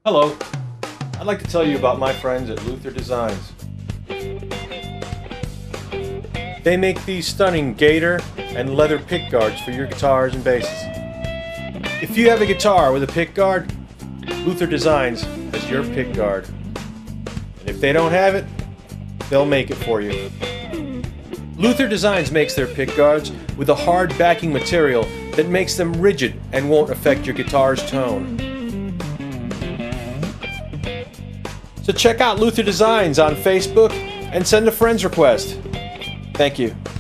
Hello, I'd like to tell you about my friends at Luther Designs. They make these stunning gator and leather pick guards for your guitars and basses. If you have a guitar with a pick guard, Luther Designs has your pick guard. And if they don't have it, they'll make it for you. Luther Designs makes their pick guards with a hard backing material that makes them rigid and won't affect your guitar's tone. So check out Luther Designs on Facebook and send a friend's request. Thank you.